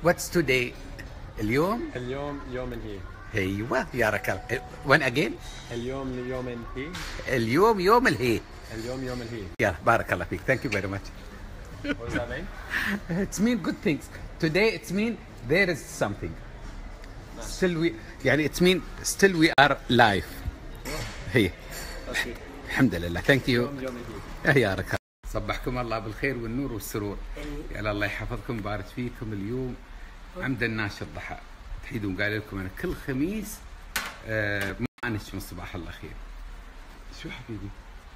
What's today? اليوم يوم هي. ايوه يا ركال. When again? اليوم يوم هي. اليوم يوم الهي. اليوم يوم الهي. يلا بارك الله فيك. Thank you very much. What does that mean? It's mean good things. Today it's mean there is something. Still we يعني it's mean still we are live. هي. الحمد لله. Thank you. يوم الهي. يا ركال. صبحكم الله بالخير والنور والسرور. يا الله يحفظكم ويبارك فيكم. اليوم عمد الناس الضحى تحيدون قال لكم انا كل خميس ما انش من صباح الله خير. شو حبيبي؟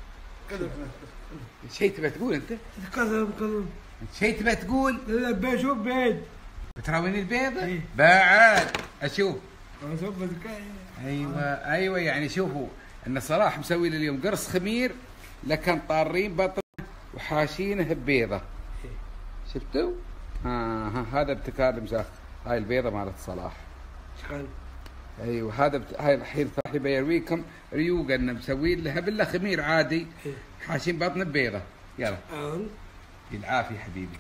شيء تبى تقول انت؟ كذب شيء تبى تقول؟ لا بشوف بيض. بتراويني البيضة؟ إيه. بعد اشوف. اشوف ايوه يعني شوفوا ان صلاح مسوي لي اليوم قرص خمير لكن طارين بطنه وحاشينه ببيضة. شفتوا؟ هذا ابتكار المساخ. هاي البيضة مالت صلاح. شغال. ايوه هذا هاي الحين صاحي بيرويكم ريوق انه مسوي لها بالله خمير عادي حاشين بطنه ببيضة. يلا. العافية حبيبي.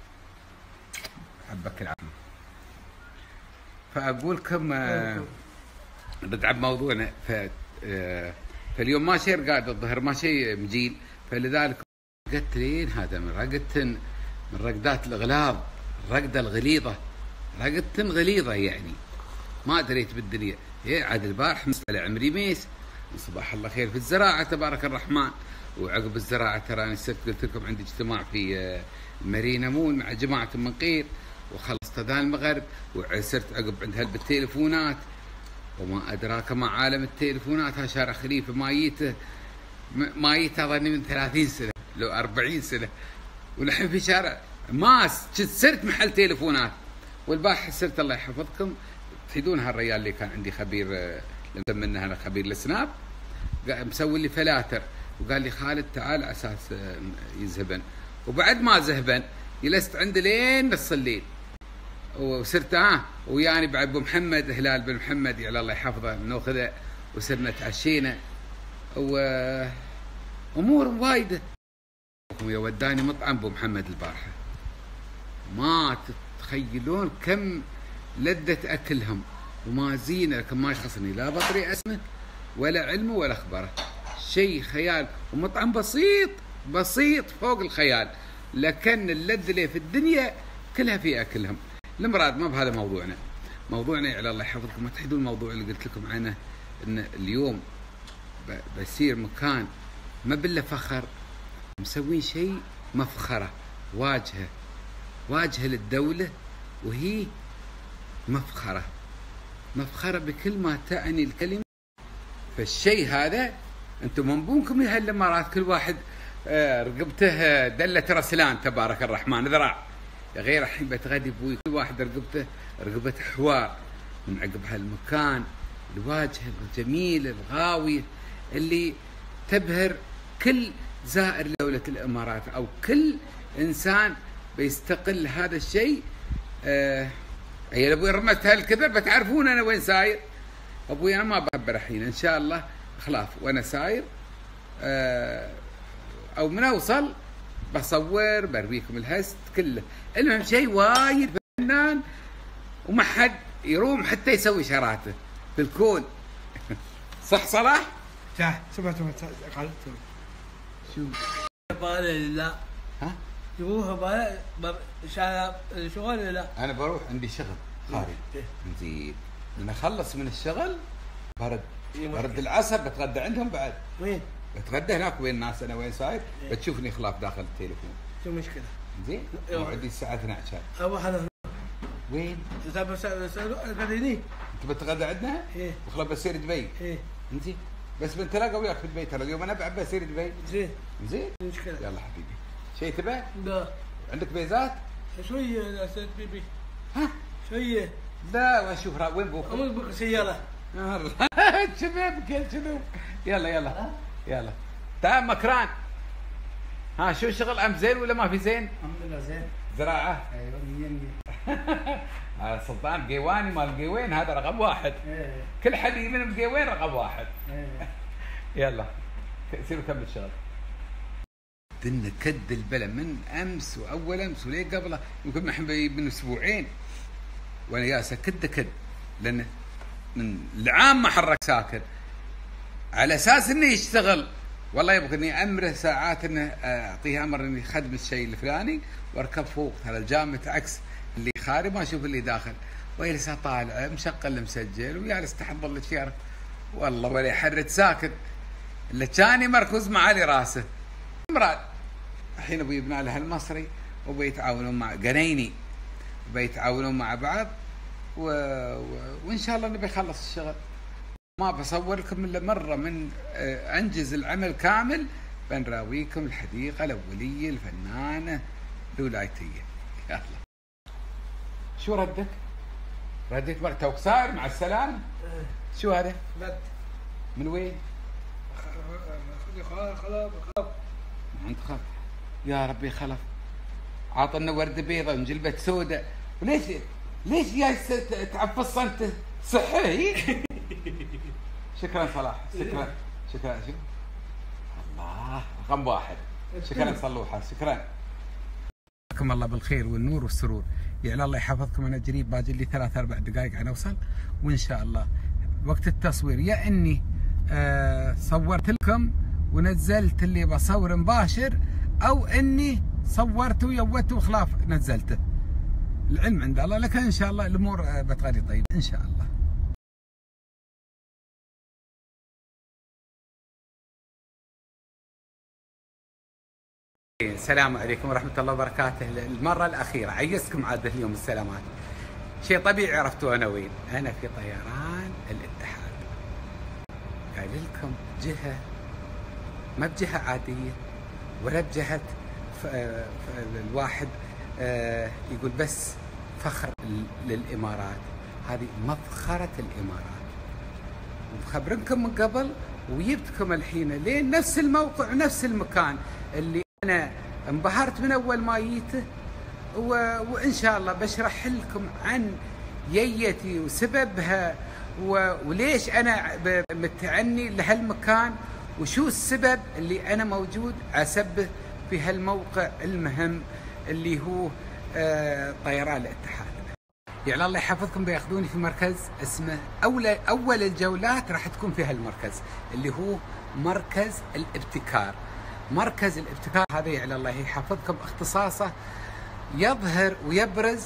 حبك العافية. فاقول لكم رد على موضوعنا فاليوم ما شيء رقاد الظهر ما شيء مجيل فلذلك رقدت لين هذا رقدت من رقدات الغلاظ الرقدة الغليظة رقدت غليظة يعني ما دريت بالدنيا. عاد البارح مسألة عمري ميس صباح الله خير في الزراعة تبارك الرحمن. وعقب الزراعة تراني صرت قلت لكم عندي اجتماع في مارينا مول مع جماعة من قير وخلصت اذان المغرب وصرت عقب عند بالتليفونات وما ادراك ما عالم التليفونات. ها شارع خليفة مايته ظني من 30 سنة لو 40 سنة والحين في شارع ماس صرت محل تليفونات. والبارح صرت الله يحفظكم تفيدون هالريال اللي كان عندي خبير مسمينه انا خبير السناب مسوي لي فلاتر وقال لي خالد تعال على اساس يذهبن. وبعد ما ذهبن جلست عنده لين نص الليل وصرت وياني بعد ابو محمد هلال بن محمد يا الله يحفظه ناخذه وصرنا تعشينا وامور وايده. وداني مطعم ابو محمد البارحه ما تتخيلون كم لذة اكلهم وما زينه لكن ما يخصني لا بطري اسمه ولا علمه ولا اخباره شيء خيال. ومطعم بسيط فوق الخيال لكن اللذة اللي في الدنيا كلها في اكلهم. المراد ما بهذا موضوعنا على الله يحفظكم. ما تحدون الموضوع اللي قلت لكم عنه ان اليوم بسير مكان ما بالله فخر مسوين شيء مفخرة واجهة للدولة وهي مفخرة بكل ما تعني الكلمة. فالشيء هذا انتم منبونكم يا هالامارات كل واحد رقبته دلة رسلان تبارك الرحمن ذراع غير الحين بتغدي بوي كل واحد رقبة حوار من عقب هالمكان الواجهة الجميل الغاوي اللي تبهر كل زائر لدولة الامارات او كل انسان بيستقل هذا الشيء. عيال ابوي رمت هالكذا بتعرفون انا وين ساير. ابوي انا ما بخبر الحين ان شاء الله خلاف وانا ساير او من اوصل بصور برويكم الهست كله. المهم شيء وايد فنان وما حد يروم حتى يسوي شراته في الكون. صح صلاح؟ صح. سمعت قال شو؟ لا ها؟ يروح شغل لا انا بروح عندي شغل خارج نزيد من اخلص من الشغل برد العصر بتغدى عندهم بعد. وين؟ بتغدى هناك وين الناس انا وين صاير بتشوفني خلاف داخل التليفون. شو مشكلة؟ زين موعدي الساعة 12. اروح انا وين؟ قاعديني انت بتغدى عندنا؟ ايه وخلاص بصير دبي. ايه زين بس بنتلاقى وياك في دبي ترى اليوم انا بعد بصير دبي. زين مشكلة. يلا حبيبي شيء تبع؟ لا عندك بيزات؟ شوية يا استاذ بيبي. ها؟ شوية. لا واشوف وين بوك؟ امك بك سيارة. شباب كل شنو؟ يلا تعال مكران. ها شو الشغل ام زين ولا ما في زين؟ الحمد لله زين. زراعة؟ ايوه سلطان قيواني مال قيوين هذا رقم واحد. كل حد من بقيوين رقم واحد. يلا سيروا كمل الشغل. دنا كد البلا من امس واول امس وليه قبله يمكن من اسبوعين وانا ياسه كد لان من العام ما حرك ساكن على اساس انه يشتغل. والله يبغى اني امره ساعات انه اعطيه امر اني يخدم الشيء الفلاني واركب فوق هذا الجامة عكس اللي خارج ما اشوف اللي داخل، ويجلس طالع مشغل مسجل ويجلس تحضر الاشياء والله ولا يحرك ساكن اللي كان مركوز معالي راسه. مراد الحين ابوي يبنى له المصري وبيتعاونون مع قنيني وبيتعاونون مع بعض وان شاء الله نبي يخلص الشغل. ما بصور لكم الا مره من انجز العمل كامل بنراويكم الحديقه الاوليه الفنانه الولايتيه. يلا شو ردك؟ رديت مرة توك صار مع السلامه. شو هذا؟ مد من وين؟ خلف عند خلف. يا ربي خلف عاطنا ورده بيضاء ومجلبه سوداء. ليش جاي تعفص انت؟ صحي. شكرا صلاح شكرا شو الله رقم واحد. شكرا صلوحه شكرا. جزاكم الله بالخير والنور والسرور. يعني الله يحفظكم. انا قريب باجي لي 3-4 دقائق عن اوصل وان شاء الله وقت التصوير يا اني صورت لكم ونزلت اللي بصور مباشر او اني صورت ويوت وخلاف نزلته. العلم عند الله، لكن ان شاء الله الامور بتغني طيبه ان شاء الله. السلام عليكم ورحمة الله وبركاته. المرة الأخيرة عيسكم عاد اليوم السلامات. شيء طبيعي عرفتوا أنا وين؟ أنا في طيران الاتحاد. قايل لكم جهة ما بجهة عادية ولا بجهة الواحد يقول بس فخر للإمارات. هذه مفخرة الإمارات. ومخبرنكم من قبل وجبتكم الحين لين نفس الموقع ونفس المكان اللي أنا انبهرت من أول ما جيته وإن شاء الله بشرح لكم عن جيتي وسببها وليش أنا متعني لهالمكان وشو السبب اللي أنا موجود أسبه في هالموقع المهم اللي هو طيران الاتحاد. يعني الله يحفظكم بياخذوني في مركز اسمه أول الجولات راح تكون في هالمركز اللي هو مركز الابتكار. مركز الابتكار هذا يعني الله يحفظكم اختصاصه يظهر ويبرز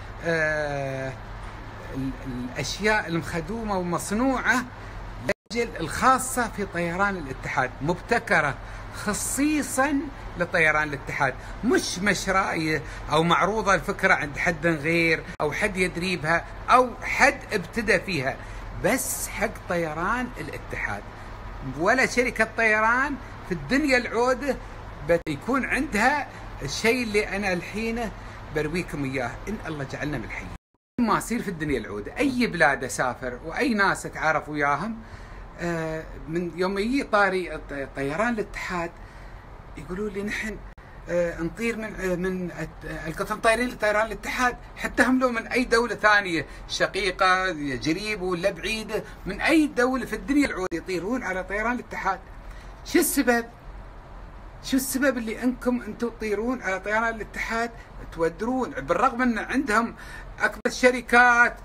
الاشياء المخدومه ومصنوعه لاجل الخاصه في طيران الاتحاد، مبتكره خصيصا لطيران الاتحاد، مش مشرايه او معروضه الفكره عند حد غير او حد يدري بها او حد ابتدى فيها، بس حق طيران الاتحاد. ولا شركه طيران في الدنيا العودة بيكون عندها الشيء اللي أنا الحين برويكم إياه إن الله جعلنا من الحي. ما يصير في الدنيا العودة أي بلاد أسافر وأي ناس أتعرف وياهم من يوم يجي طاري طيران الاتحاد يقولوا لي نحن نطير من القطن طايرين لطيران الاتحاد، حتى هم لو من أي دولة ثانية شقيقة قريبة ولا بعيدة من أي دولة في الدنيا العودة يطيرون على طيران الاتحاد. شو السبب؟ شو السبب اللي انكم انتم تطيرون على طيران الاتحاد تودرون بالرغم ان عندهم اكبر الشركات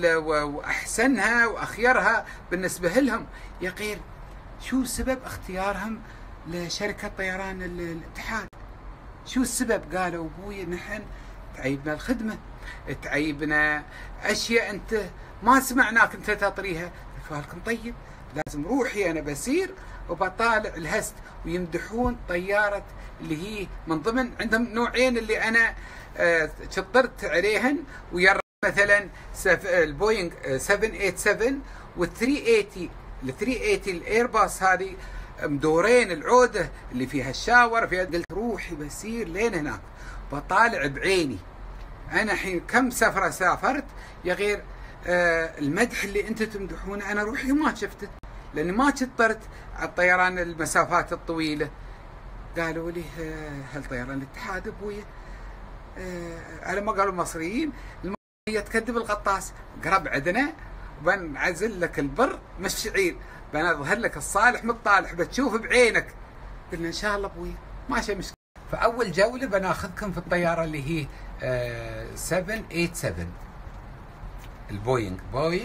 واحسنها واخيرها بالنسبه لهم؟ يا غير شو سبب اختيارهم لشركه طيران الاتحاد؟ شو السبب؟ قالوا ابوي نحن تعيبنا الخدمه، تعيبنا اشياء انت ما سمعناك انت تطريها. قلت لكم طيب لازم روحي انا بسير وبطالع الهست ويمدحون طيارة اللي هي من ضمن عندهم نوعين اللي أنا شطرت عليهن ويا مثلا البوينغ 787 وال 380 ال 380 الايرباص هذه مدورين العودة اللي فيها الشاور فيها. قلت روحي بسير لين هناك بطالع بعيني. أنا حين كم سفرة سافرت يا غير المدح اللي أنت تمدحونه أنا روحي ما شفته لأني ما شطرت على الطيران المسافات الطويلة. قالوا لي هل طيران الاتحاد ابويا؟ على ما قالوا المصريين المصرية تكذب الغطاس، قرب عندنا وبنعزل لك البر مش شعير، بنظهر لك الصالح من الطالح بتشوف بعينك. قلنا ان شاء الله ابويا ماشي مشكلة. فأول جولة بناخذكم في الطيارة اللي هي 787 البوينغ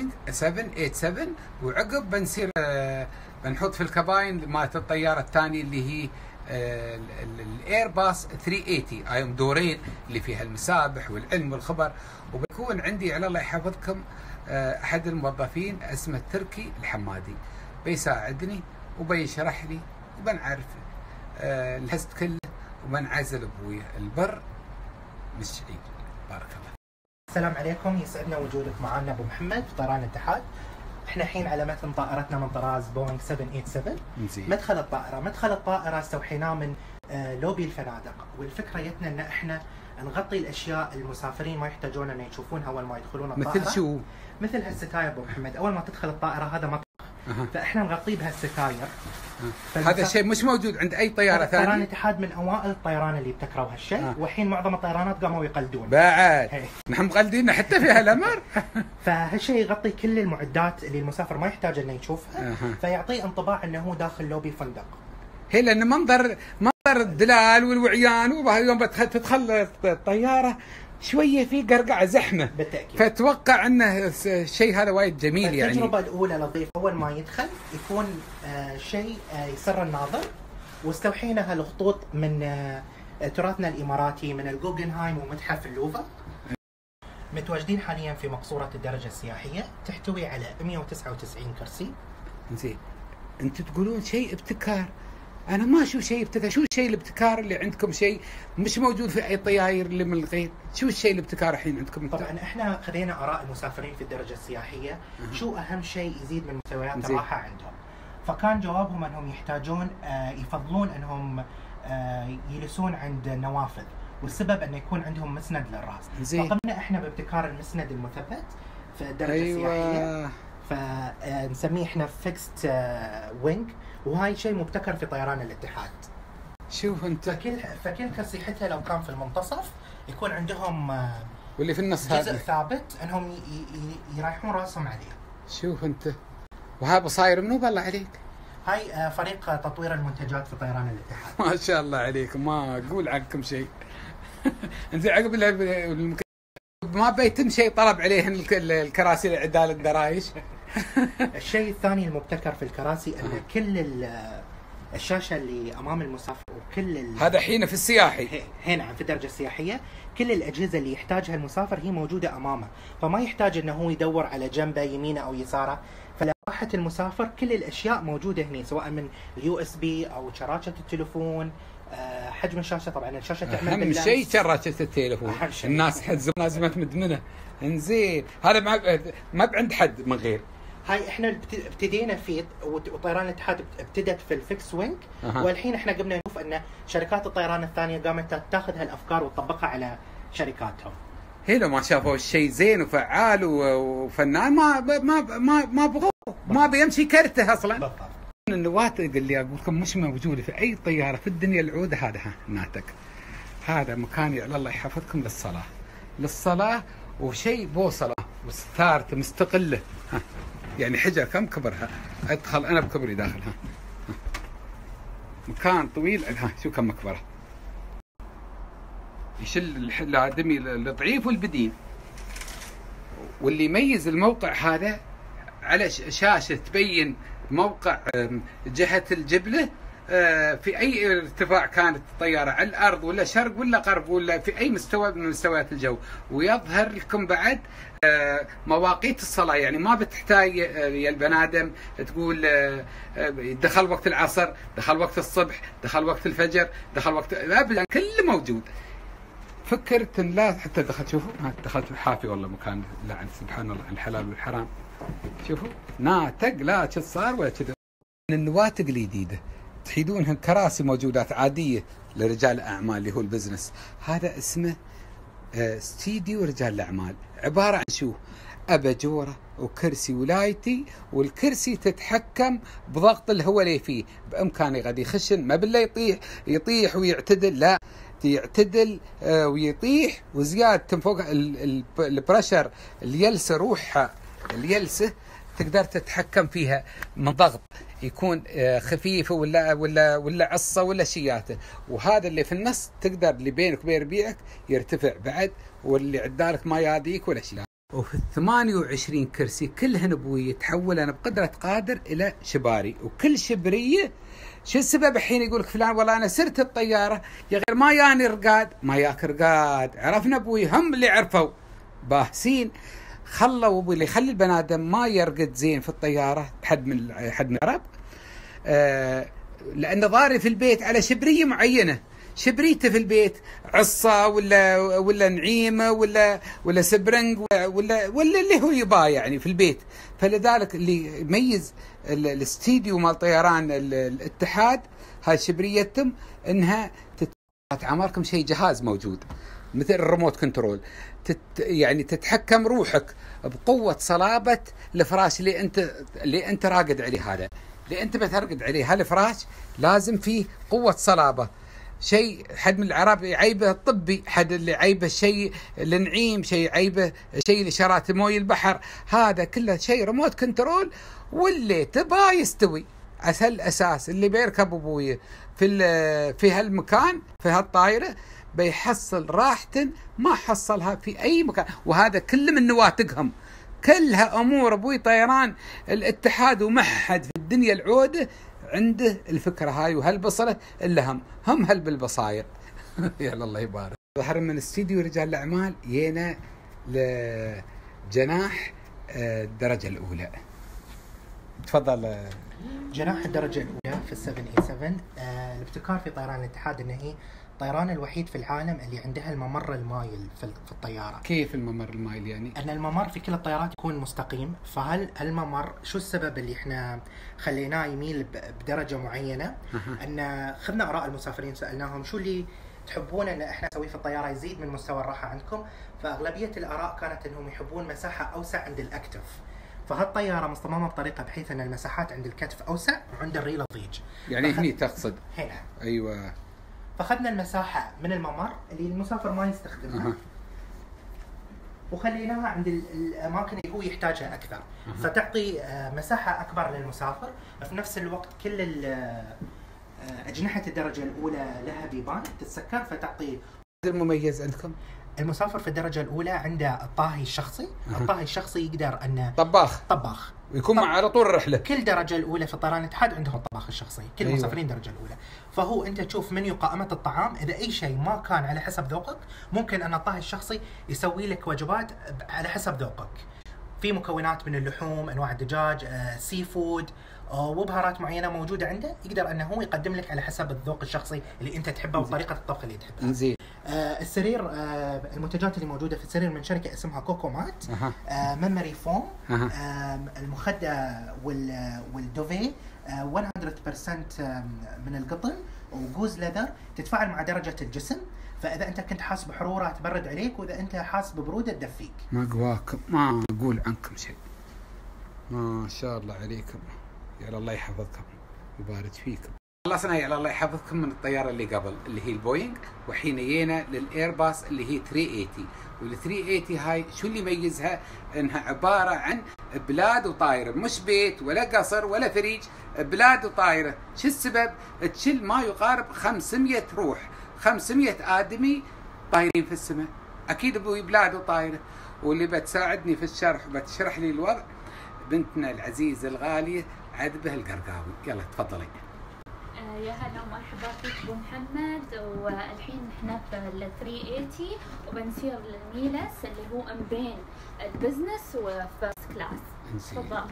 787 وعقب بنصير بنحط في الكباين مالت الطياره الثانيه اللي هي الايرباص 380 هاي دورين اللي فيها المسابح والعلم والخبر. وبيكون عندي على الله يحفظكم احد الموظفين اسمه تركي الحمادي بيساعدني وبيشرح لي وبنعرف الهست كله وبنعزل ابوي البر مش شعيب. بارك الله. السلام عليكم، يسعدنا وجودك معنا ابو محمد في طيران الاتحاد. احنا الحين على متن طائرتنا من طراز بوينغ 787. مدخل الطائره استوحيناه من لوبي الفنادق، والفكره جتنا ان احنا نغطي الاشياء المسافرين ما يحتاجون ان يشوفونها اول ما يدخلون الطائره. مثل شو؟ مثل هالستاير ابو محمد، اول ما تدخل الطائره هذا مطبخ فاحنا نغطيه بهالستاير. هذا شيء مش موجود عند اي طياره ثانيه. طيران الاتحاد من اوائل الطيران اللي ابتكروا هالشيء، والحين معظم الطيرانات قاموا يقلدون. بعد نحن مقلدين حتى في هالامر. فهالشيء يغطي كل المعدات اللي المسافر ما يحتاج انه يشوفها، فيعطيه انطباع انه هو داخل لوبي فندق. هي لان منظر الدلال والوعيان ويوم تدخل الطياره شويه في قرقعه زحمه بالتاكيد، فاتوقع انه الشيء هذا وايد جميل. يعني التجربه الاولى لطيفه، اول ما يدخل يكون شيء يسر الناظر، واستوحينا هالخطوط من تراثنا الاماراتي من الجوجنهايم ومتحف اللوفر. متواجدين حاليا في مقصوره الدرجه السياحيه، تحتوي على 199 كرسي. زين، انتم تقولون شيء ابتكار، انا ما اشوف شيء ابتكار. شو الشيء الابتكار اللي عندكم شيء مش موجود في اي طياير اللي من الغير؟ شو الشيء الابتكار الحين عندكم؟ طبعا احنا خذينا اراء المسافرين في الدرجه السياحيه، شو اهم شيء يزيد من مستويات الراحه عندهم. فكان جوابهم انهم يحتاجون يفضلون انهم يجلسون عند النوافذ، والسبب انه يكون عندهم مسند للراس. فقمنا احنا بابتكار المسند المثبت في الدرجه السياحيه، فنسميه احنا فيكست وينج، وهاي شيء مبتكر في طيران الاتحاد. شوف انت، فكل كرسي حتى لو كان في المنتصف يكون عندهم واللي في النص جزء ثابت انهم يريحون راسهم عليه. شوف انت، وهذا بصاير منو بالله عليك؟ هاي فريق تطوير المنتجات في طيران الاتحاد. ما شاء الله عليكم، ما اقول عنكم شيء. انت عقب ما بيتم شيء طلب عليهن الكراسي عدال الدرايش. الشيء الثاني المبتكر في الكراسي ان كل الشاشه اللي امام المسافر وكل هذا حين في السياحي هنا في الدرجه السياحيه كل الاجهزه اللي يحتاجها المسافر هي موجوده امامه، فما يحتاج انه هو يدور على جنبه يمينه او يساره. فلراحه المسافر كل الاشياء موجوده هنا، سواء من اليو اس بي او شراشه التليفون. حجم الشاشه، طبعا الشاشه تعمل اهم شيء شراشه التليفون. الناس حزم لازم مدمنه. انزين، هذا ما عند حد من غير. هاي احنا ابتدينا فيه، وطيران الاتحاد ابتدت في الفيكس وينج، والحين احنا قمنا نشوف ان شركات الطيران الثانيه قامت تاخذ هالافكار وتطبقها على شركاتهم. هي لو ما شافوا الشيء زين وفعال وفنان ما بغوا، ما بيمشي كرته اصلا. بالضبط. النواتج اللي اقول لكم مش موجوده في اي طياره في الدنيا العوده، هذا ناتج. هذا مكاني على الله يحفظكم للصلاه وشيء بوصله وستارت مستقله. يعني حجر كم كبرها، ادخل انا بكبري داخلها. مكان طويل، شو كم مكبره، يشل الادمي الضعيف والبدين. واللي يميز الموقع هذا على شاشه تبين موقع جهه الجبله في اي ارتفاع كانت الطياره، على الارض ولا شرق ولا غرب ولا في اي مستوى من مستويات الجو. ويظهر لكم بعد مواقيت الصلاه، يعني ما بتحتاج يا البنادم تقول دخل وقت العصر، دخل وقت الصبح، دخل وقت الفجر، دخل وقت، ابدا كله موجود. فكرت ان لا حتى دخلت، شوفوا دخلت حافي والله مكان لعن سبحان الله الحلال والحرام. شوفوا ناتج لا شو صار ولا كذا. النواتج الجديده تحيدونها كراسي موجودات عاديه لرجال الاعمال اللي هو البزنس. هذا اسمه استديو رجال الاعمال، عباره عن شو؟ اباجوره وكرسي ولايتي، والكرسي تتحكم بضغط الهواء اللي فيه، بامكانه قد يخشن ما بالله يطيح ويعتدل، لا يعتدل ويطيح وزياده فوق البريشر اليلسه، روحها اليلسه تقدر تتحكم فيها من ضغط يكون خفيفه ولا عصه ولا شياته. وهذا اللي في النص تقدر اللي بينك وبين ربيعك يرتفع بعد، واللي عدالك ما ياديك ولا شيء. وفي 28 كرسي كلهن ابوي تحولن بقدرة قادر الى شباري، وكل شبرية شو السبب الحين يقول لك فلان والله انا سرت الطيارة يا غير ما ياني رقاد، ما ياك رقاد، عرفنا ابوي هم اللي عرفوا باهسين خلوا ابوي اللي يخلي البني ادم ما يرقد زين في الطيارة حد من العرب لأنه ضاري في البيت على شبرية معينة، شبريته في البيت عصا ولا نعيمة ولا سبرنج ولا اللي هو يباه يعني في البيت. فلذلك اللي يميز الاستديو مال طيران الاتحاد هاي شبريتهم انها عمركم شيء جهاز موجود مثل الريموت كنترول، يعني تتحكم روحك بقوة صلابة الفراش اللي انت راقد عليه، هذا اللي انت بترقد عليه هالفراش لازم فيه قوة صلابة. شيء حد من العرب يعيبه الطبي، حد اللي عيبه الشيء النعيم، شيء عيبه شيء لشرات موي البحر، هذا كله شيء ريموت كنترول واللي تبغى يستوي. اسهل اساس اللي بيركب ابوي في هالمكان في هالطائرة بيحصل راحة ما حصلها في اي مكان، وهذا كله من نواتجهم، كلها امور ابوي طيران الاتحاد، وما حد في الدنيا العوده عنده الفكره هاي وهالبصله الا هم هل بالبصاير. يلا الله يبارك. ظهر من استديو رجال الاعمال جينا لجناح الدرجه الاولى. تفضل. جناح الدرجه الاولى في 787 الابتكار في طيران الاتحاد انه هي الطيران الوحيد في العالم اللي عندها الممر المايل في الطيارة. كيف الممر المايل يعني؟ أن الممر في كل الطيارات يكون مستقيم، فهل الممر شو السبب اللي احنا خليناه يميل بدرجة معينة؟ أن خذنا آراء المسافرين سألناهم شو اللي تحبون أن احنا نسويه في الطيارة يزيد من مستوى الراحة عندكم، فأغلبية الآراء كانت أنهم يحبون مساحة أوسع عند الأكتف، فهالطيارة مصممة بطريقة بحيث أن المساحات عند الكتف أوسع وعند الريل ضيج. يعني هني تقصد؟ هنا. أيوة. فاخذنا المساحة من الممر اللي المسافر ما يستخدمها وخليناها عند الأماكن اللي هو يحتاجها أكثر، فتعطي مساحة أكبر للمسافر. في نفس الوقت كل أجنحة الدرجة الأولى لها بيبان تتسكر فتعطي. المميز عندكم؟ المسافر في الدرجة الأولى عنده الطاهي الشخصي، الطاهي الشخصي يقدر أنه طباخ ويكون معه على طول الرحلة. كل درجة الأولى في طيران الاتحاد عندهم الطباخ الشخصي، كل أيوة. مسافرين درجة الأولى، فهو أنت تشوف منيو قائمة الطعام، إذا أي شيء ما كان على حسب ذوقك ممكن أن الطاهي الشخصي يسوي لك وجبات على حسب ذوقك، في مكونات من اللحوم، أنواع الدجاج، سي فود، وبهارات معينة موجودة عنده، يقدر أنه هو يقدم لك على حسب الذوق الشخصي اللي أنت تحبه وطريقة الطبخ اللي تحبها. زين. السرير، المنتجات اللي موجودة في السرير من شركة اسمها كوكو مات، ميموري فوم، المخدة والدوفي 100% من القطن وجوز ليذر، تتفاعل مع درجة الجسم، فإذا أنت كنت حاس بحرورة تبرد عليك، وإذا أنت حاس ببرودة تدفيك. ما قواكم، ما أقول عنكم شيء، ما شاء الله عليكم، يا الله يحفظكم ويبارك فيكم. خلصنا يا الله يحفظكم من الطيارة اللي قبل اللي هي البوينغ، وحين جينا للإيرباص اللي هي 380. وال 380 هاي شو اللي يميزها؟ انها عبارة عن بلاد وطائرة، مش بيت ولا قصر ولا فريج، بلاد وطائرة. شو السبب؟ تشيل ما يقارب 500 روح، 500 آدمي طايرين في السماء. أكيد أبوي بلاد وطائرة. واللي بتساعدني في الشرح وبتشرح لي الوضع بنتنا العزيزة الغالية عذبة القرقاوي. يلا تفضلي. يا هلا ومرحبا فيك ابو محمد. والحين احنا في ال 380 وبنسير للميلس اللي هو ام بين البزنس وفيرست كلاس. تفضل.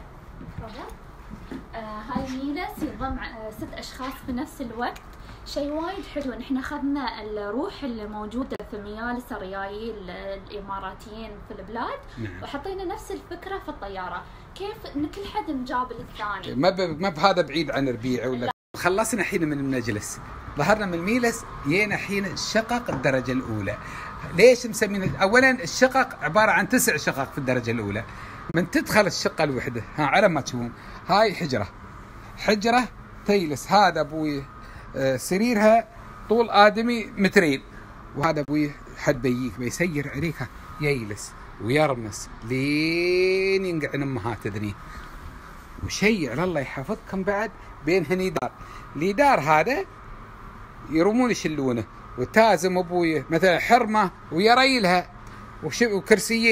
هاي ميلس يضم 6 اشخاص في نفس الوقت. شيء وايد حلو ان احنا اخذنا الروح اللي موجوده في ميالس الريايل الاماراتيين في البلاد، وحطينا نفس الفكره في الطياره، كيف ان كل حد مجابل الثاني. ما بهذا بعيد عن ربيع ولا. خلصنا حين من المجلس، ظهرنا من الميلس، جينا حين شقق الدرجة الأولى. ليش مسمينه؟ أولا الشقق عبارة عن 9 شقق في الدرجة الأولى. من تدخل الشقة الوحدة على ما تشوفون هاي حجرة تيلس. هذا أبوي سريرها طول آدمي 2 متر، وهذا أبوي حد بيجيك بيسير عليك يجلس ويرمس لين ينقع أمهات ذنيه. وشيء على الله يحفظكم بعد بينهن دار، لدار هذا يرمون يشلونه، وتازم ابوي مثلا حرمه ويريلها وكرسيين.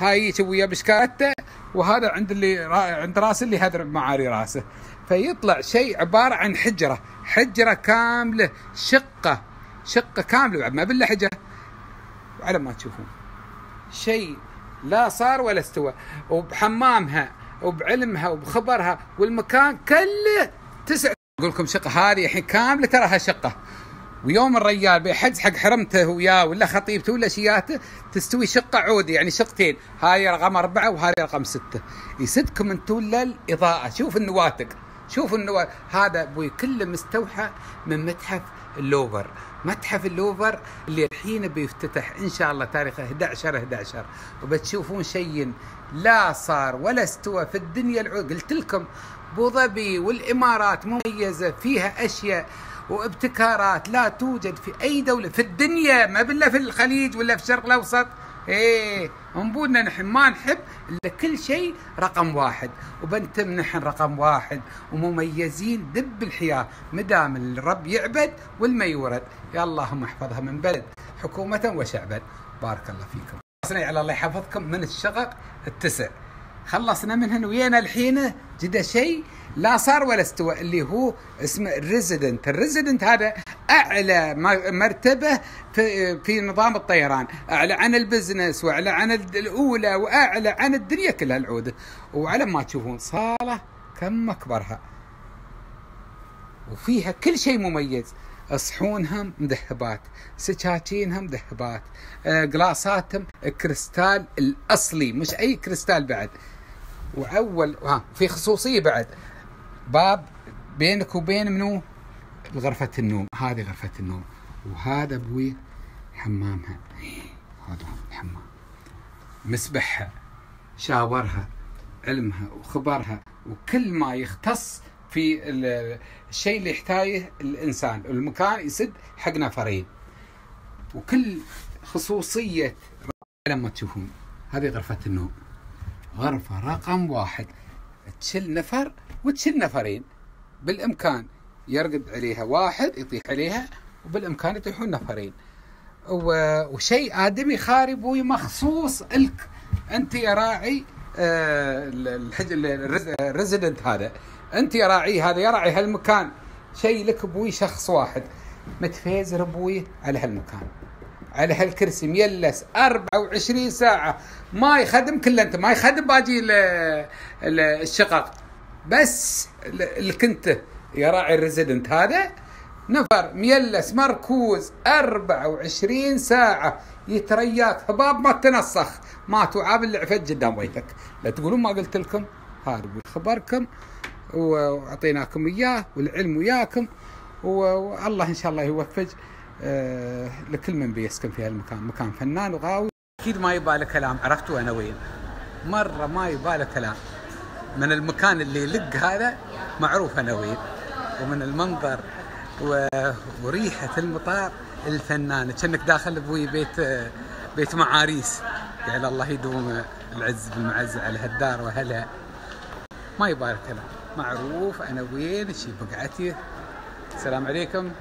هاي يجي ويا بشكارته، وهذا عند اللي عند راسه اللي هذا معاري راسه، فيطلع شيء عبارة عن حجرة كاملة، شقة كاملة بعد ما بالله حجرة، وعلى ما تشوفون شيء لا صار ولا استوى، وبحمامها وبعلمها وبخبرها والمكان كله تسع. أقول لكم شقة هذه الحين كاملة تراها شقة، ويوم الرجال بيحجز حق حرمته وياه ولا خطيبته ولا شياته تستوي شقة عودي، يعني شقتين، هاي رقم 4 وهاي رقم 6. يسدكم انتم للإضاءة. شوف النواتج، شوف هذا ابوي كله مستوحى من متحف اللوفر. متحف اللوفر اللي الحين بيفتتح ان شاء الله تاريخ 11/11، وبتشوفون شيء لا صار ولا استوى في الدنيا العود. قلت لكم ابو ظبي والامارات مميزه، فيها اشياء وابتكارات لا توجد في اي دوله في الدنيا، ما بالله في الخليج ولا في الشرق الاوسط. انبودنا نحن ما نحب الا كل شيء رقم 1، وبنتم نحن رقم 1 ومميزين دب الحياه، مدام الرب يعبد والما يورد. يا اللهم احفظها من بلد حكومه وشعبا. بارك الله فيكم. خلصنا على الله يحفظكم من الشقق ال9، خلصنا منهن ويانا الحين جدا شيء لا صار ولا استوى، اللي هو اسمه الريزيدنت. هذا اعلى مرتبه في نظام الطيران، اعلى عن البزنس واعلى عن الاولى واعلى عن الدنيا كلها العوده. وعلى ما تشوفون صاله كم اكبرها، وفيها كل شيء مميز. صحونها مذهبات، سكاكينها مذهبات، قلاصاتهم كريستال الاصلي مش اي كريستال بعد. واول في خصوصيه بعد، باب بينك وبين منو غرفه النوم. هذه غرفه النوم، وهذا ابوي حمامها، هذا الحمام، مسبحها، شاورها، علمها وخبرها، وكل ما يختص في الشيء اللي يحتاجه الانسان. المكان يسد حق نفرين، وكل خصوصيه. لما تشوفون هذه غرفه النوم، غرفه رقم 1 تشيل نفر وتشيل نفرين، بالامكان يرقد عليها واحد يطيح عليها، وبالامكان يطيحون نفرين. وشيء ادمي خارب ومخصوص لك انت يا راعي. الريزيدنت هذا انت يا راعي، هذا يا راعي هالمكان، شيء لك ابوي، شخص واحد متفيزر ابوي على هالمكان، على هالكرسي ميلس 24 ساعه، ما يخدم كله، انت ما يخدم باجي الشقق، بس لك انت يا راعي الريزيدنت. هذا نفر ميلس مركوز 24 ساعه يترياك هباب، ما تنسخ، ما تعاب اللي عفت قدام بيتك. لا تقولون ما قلت لكم، هذا خبركم وأعطيناكم إياه، والعلم وياكم، والله إن شاء الله يوفق لكل من بيسكن في هالمكان. مكان فنان وغاوي، أكيد ما يباله كلام، عرفتوا أنا وين مرة ما يباله كلام. من المكان اللي لق هذا معروف أنا وين، ومن المنظر وريحة المطار الفنانة، كأنك داخل أبوي بيت معاريس. يعني الله يدوم العز بالمعز على هالدار وهلا، ما يبالك كلام، معروف أنا وين، شي بقعتي. السلام عليكم،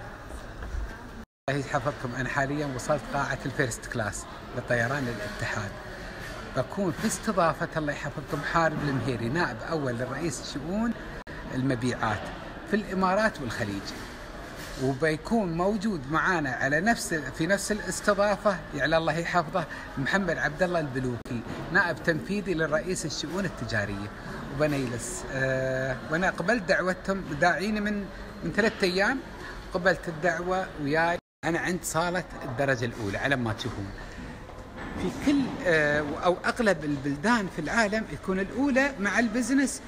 الله يحفظكم. أنا حاليا وصلت قاعة الفيرست كلاس لطيران الاتحاد، بكون في استضافة الله يحفظكم حارب المهيري، نائب أول للرئيس شؤون المبيعات في الإمارات والخليج، وبيكون موجود معانا على في نفس الاستضافة، يعني الله يحفظه، محمد عبد الله البلوكي، نائب تنفيذي للرئيس الشؤون التجارية وبنيلس. وانا قبلت دعوتهم، داعيني من 3 أيام، قبلت الدعوة وياي. انا عند صالة الدرجة الأولى على ما تشوفون. في كل او اغلب البلدان في العالم يكون الاولى مع البزنس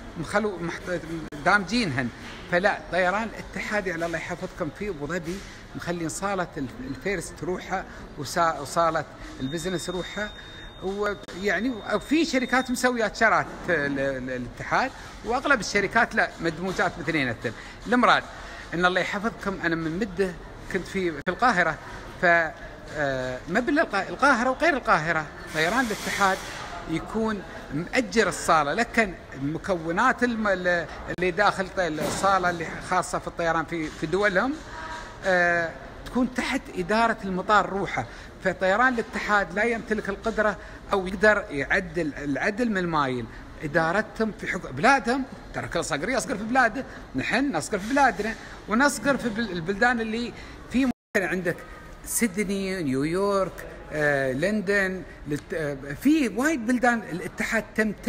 دامجينهن، فلا طيران الاتحاد على الله يحفظكم في ابو ظبي مخلين صاله الفيرست روحها وصاله البزنس روحها، ويعني في شركات مسويات شرات الاتحاد، واغلب الشركات لا مدموجات باثنيناتهم. المراد ان الله يحفظكم انا من مده كنت في القاهره، ف ما بالقاهرة وغير القاهرة طيران الاتحاد يكون مأجر الصالة، لكن المكونات اللي داخل الصالة اللي خاصة في الطيران في دولهم تكون تحت إدارة المطار روحه. فطيران الاتحاد لا يمتلك القدرة أو يقدر يعدل العدل من المايل. إدارتهم في حق بلادهم، ترى كل صقري يصقر في بلاده، نحن نصقر في بلادنا ونصقر في البلدان اللي في. ممكن عندك سيدني، نيويورك، لندن، في وايد بلدان الاتحاد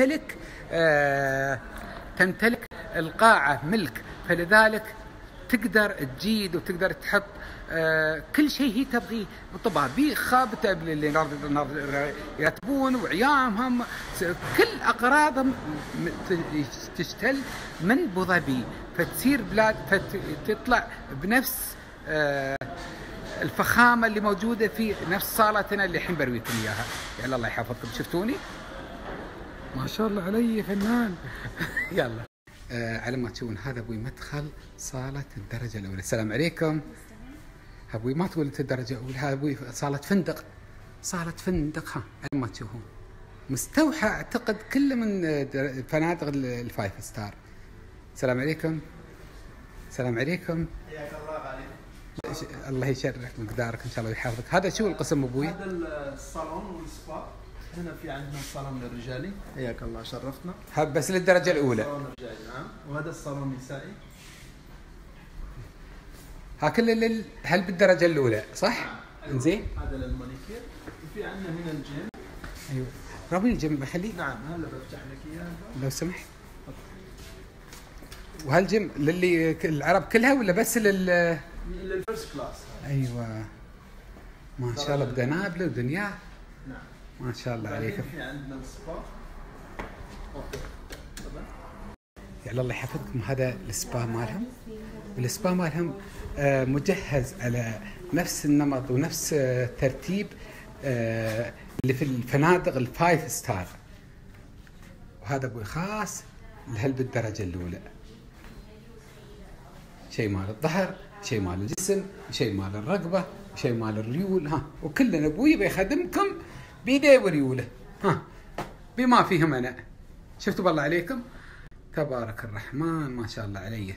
تمتلك القاعة ملك، فلذلك تقدر تجيد وتقدر تحط كل شيء هي تبغيه. طبابيخ خابته اللي يرتبون وعيامهم، كل أقراضهم تشتل من أبو ظبي، فتصير بلاد فتطلع بنفس الفخامة اللي موجودة في نفس صالتنا اللي الحين برويكم إياها. يلا الله يحفظكم. شفتوني ما شاء الله علي فنان. يلا على ما تشوفون هذا أبوي مدخل صالة الدرجة الأولى. السلام عليكم. أبوي ما تقول الدرجة الأولى، هذا أبوي صالة فندق، صالة فندق. ها على ما تشوفون مستوحى أعتقد كله من فنادق الفايف ستار. السلام عليكم. السلام عليكم. حياك الله غالي. الله يشرف مقدارك ان شاء الله ويحفظك. هذا شو القسم ابوي؟ هذا الصالون والسبا. هنا في عندنا الصالون الرجالي. حياك الله شرفتنا. هذا بس للدرجه الاولى. الصالون الرجالي نعم. وهذا الصالون النسائي. ها كله هل بالدرجه الاولى صح؟ أيوة. زين. هذا للمانيكير. وفي عندنا هنا الجيم. ايوه رامي الجيم بخليه. نعم هلا بفتح لك اياه لو سمحت. وهالجيم للي العرب كلها ولا بس للفيرست كلاس؟ ايوه ما شاء الله بدنابله ودنياه. نعم ما شاء الله عليكم. في عندنا السبا. يعني الله يحفظكم. هذا السبا مالهم، والسبا مالهم مجهز على نفس النمط ونفس ترتيب اللي في الفنادق الفايف ستار. وهذا ابوي خاص لهل بالدرجه الاولى. شيء مال الظهر، شيء مال الجسم، شيء مال الرقبه، شيء مال الريول. ها وكلنا ابوي بيخدمكم بيديه وريوله، ها بما فيهم انا. شفتوا بالله عليكم تبارك الرحمن ما شاء الله علي.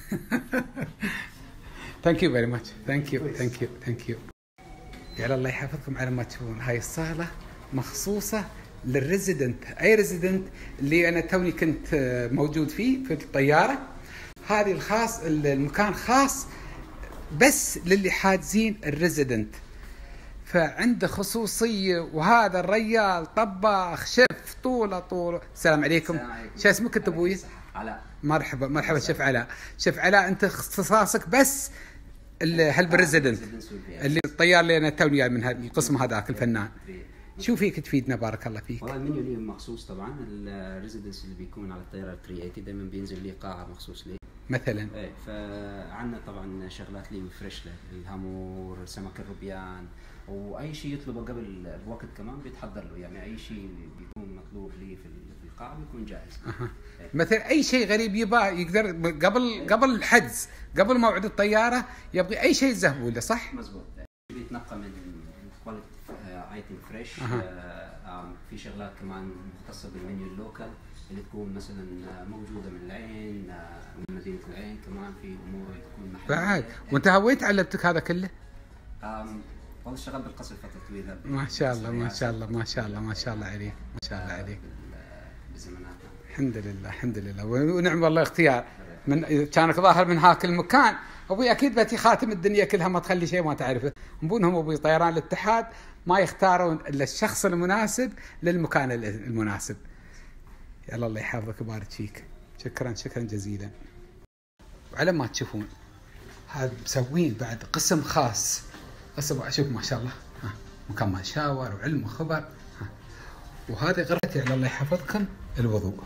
ثانك يو فيري ماتش. ثانك يو ثانك يو ثانك يو. يعني الله يحفظكم. على ما تشوفون هاي الصاله مخصوصه للريزيدنت. اي ريزيدنت اللي انا توني كنت موجود فيه في الطياره. هذه الخاص المكان خاص بس للي حاجزين الريزيدنت، فعنده خصوصية. وهذا الرجال طباخ شيف طوله. السلام عليكم. شو اسمك انت ابوي؟ علاء. مرحبا مرحبا شيف علاء. شيف علاء انت اختصاصك بس هل بالريزيدنت اللي الطيار اللي انا توني من القسم هذاك الفنان. شو فيك تفيدنا بارك الله فيك؟ والله المنيو ليه مخصوص طبعا. الريزيدنس اللي بيكون على الطياره 380 دائما بينزل ليه قاعه مخصوص ليه مثلا. ايه فعندنا طبعا شغلات ليه فريش له، الهامور، سمك الروبيان، واي شيء يطلبه قبل بوقت كمان بيتحضر له. يعني اي شيء بيكون مطلوب ليه في القاعه بيكون جاهز. إيه. مثلا اي شيء غريب يبغى يقدر قبل الحجز، قبل موعد الطياره يبغي اي شيء يذهبوا له صح؟ مزبوط. بيتنقى من كواليتي ايتم فريش. في شغلات كمان مختصه بالمنيو اللوكال اللي تكون مثلا موجوده من العين، من مدينه العين. كمان في امور تكون محليه بعد. وانت هويت علمتك هذا كله؟ والله اشتغلت بالقصر فتره طويله. ما شاء الله ما شاء الله ما شاء الله ما شاء الله عليك ما شاء الله عليك. بزماناتنا الحمد لله الحمد لله ونعم والله اختيار. من كانك ظاهر من هاك المكان ابوي اكيد بتي خاتم الدنيا كلها ما تخلي شيء ما تعرفه. نبونهم ابوي طيران الاتحاد ما يختارون الا الشخص المناسب للمكان المناسب. يلا الله يحفظك ويبارك فيك. شكرا شكرا جزيلا. وعلى ما تشوفون هذا مسوين بعد قسم خاص. قسم اشوف ما شاء الله مكان ما شاور وعلم وخبر. وهذه غرفتي على الله يحفظكم الوضوء.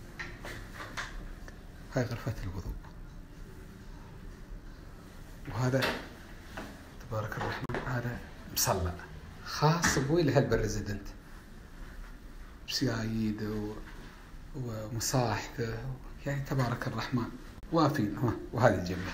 هاي غرفة الوضوء. وهذا تبارك الرحمن هذا مصلى خاص ابوي لهالبريزيدنت. سيايد ومصاحفه يعني تبارك الرحمن وافين. وهذه الجبلة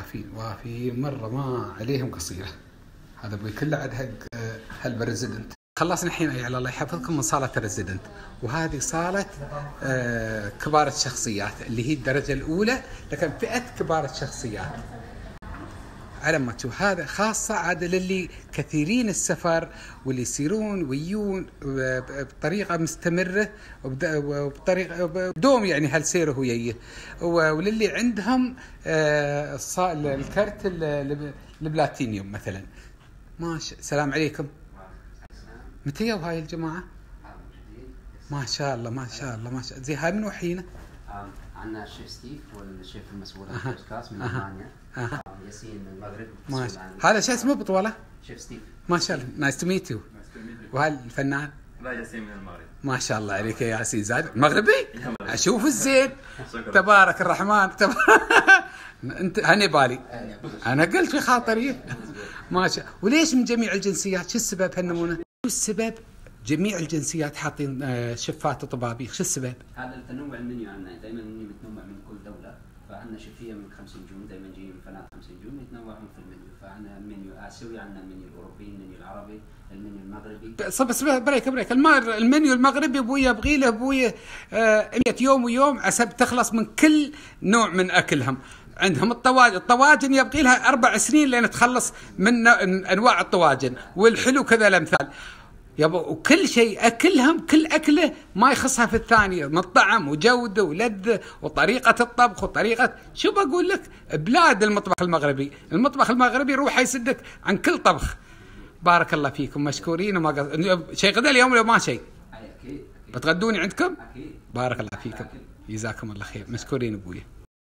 وافين مرة ما عليهم قصيرة. هذا ابوي كله عاد هالبريزيدنت خلصنا الحين على الله يحفظكم من صالة الريزيدنت، وهذه صالة كبار الشخصيات اللي هي الدرجة الأولى، لكن فئة كبار الشخصيات على ما تشوف. هذا خاصة عاد للي كثيرين السفر واللي يسيرون ويجون بطريقة مستمرة وبطريقة بدوم، يعني هالسيره هو جايه، وللي عندهم الكرت البلاتينيوم مثلا. ماشي. السلام عليكم. متى يا هاي الجماعة؟ ما شاء الله ما شاء الله ما شاء الله. زي هاي من وحينا؟ عندنا الشيف ستيف والشيف المسؤول عن الفيرست كلاس من المانيا. ياسين من المغرب. ماشي. هذا شو اسمه بطولة؟ شيف ستيف. ما شاء الله. نايس تو ميت يو. وهل الفنان؟ لا، ياسين من المغرب. ما شاء الله عليك يا ياسين. زاد مغربي؟ اشوف الزين. تبارك الرحمن. انت هنبالي. انا قلت في خاطري. ما شاء. وليش من جميع الجنسيات؟ شو السبب هالنمونه؟ شو السبب جميع الجنسيات حاطين شفات طبابيخ؟ شو السببب؟ هذا التنوع المنيو عندنا، دائما المنيو متنوع من كل دوله، فعندنا شفيه من 5 نجوم، دائما جايين من فنادق 5 نجوم يتنوعون في المنيو، فعندنا المنيو الاسيوي، عندنا المنيو الاوروبي، المنيو العربي، المنيو المغربي. بس بريك المنيو المغربي ابوي يبغي له ابوي 100 يوم ويوم عسب تخلص من كل نوع من اكلهم. عندهم الطواجن يبقي لها 4 سنين لين تخلص من انواع الطواجن، والحلو كذا الامثال وكل شيء اكلهم، كل اكله ما يخصها في الثانيه من طعم وجوده ولذه وطريقه الطبخ وطريقه شو بقول لك. بلاد المطبخ المغربي روح يسدك عن كل طبخ. بارك الله فيكم، مشكورين. وما شيء غدا اليوم لو ما شيء اكيد بتغدوني عندكم؟ اكيد. بارك الله فيكم، جزاكم الله خير، مشكورين ابوي.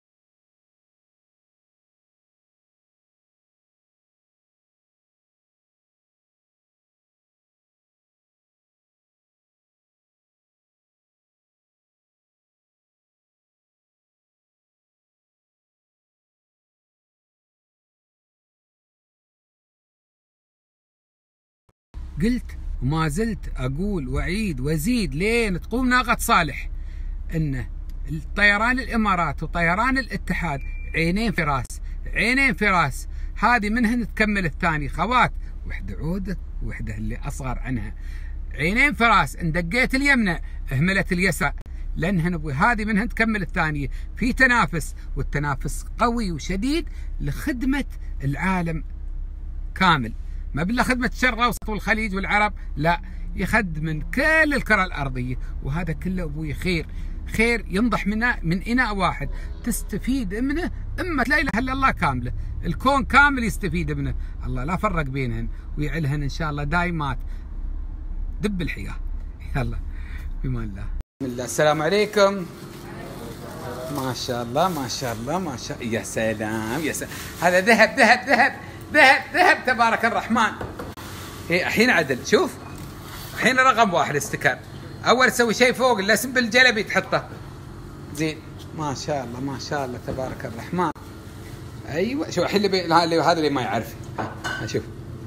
قلت وما زلت أقول وأعيد وأزيد لين تقوم ناقة صالح أن الطيران الإمارات وطيران الاتحاد عينين في راس. هذه منهن تكمل الثاني خوات، وحدة عودة وحدة اللي أصغر عنها. عينين في راس، إن دقيت اليمنى اهملت اليسار، لأنهن هذه منهن تكمل الثانية. في تنافس، والتنافس قوي وشديد لخدمة العالم كامل، ما بالله خدمة الشرق الأوسط والخليج والعرب، لا، يخدم من كل الكرة الأرضية. وهذا كله أبوي خير ينضح من إناء واحد، تستفيد منه أمة لا إله إلا الله كاملة، الكون كامل يستفيد منه. الله لا فرق بينهن ويعلهن إن شاء الله دايمات دب الحياة. يلا بما الله. بسم الله. السلام عليكم. ما شاء الله ما شاء الله ما شاء الله. يا سلام يا سلام. هذا ذهب ذهب ذهب ذهب ذهب تبارك الرحمن. الحين عدل، شوف الحين رقم 1 استكان. اول تسوي شيء فوق الاسم بالجلبي تحطه زين. ما شاء الله ما شاء الله تبارك الرحمن. ايوه شوف الحين هذا اللي ما يعرف. شوف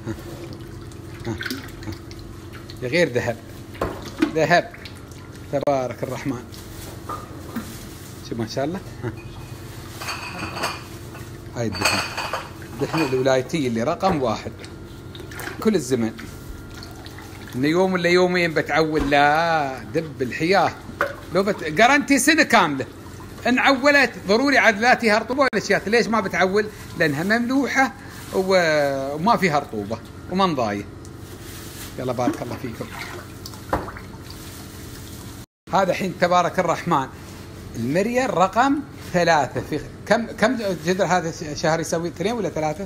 غير ذهب تبارك الرحمن. شوف ما شاء الله. هاي الدهن الولايتي اللي رقم 1 كل الزمن. إن يوم ولا يومين بتعول، لا دب الحياة لو قرنتي سنة كاملة إن عولت ضروري عدلاتها رطوبة والأشياء. ليش ما بتعول؟ لأنها مملوحة وما فيها رطوبة وما نضاية. يلا بارك الله فيكم. هذا حين تبارك الرحمن المريال رقم 3. في كم جدر هذا شهر يسوي 2 ولا 3؟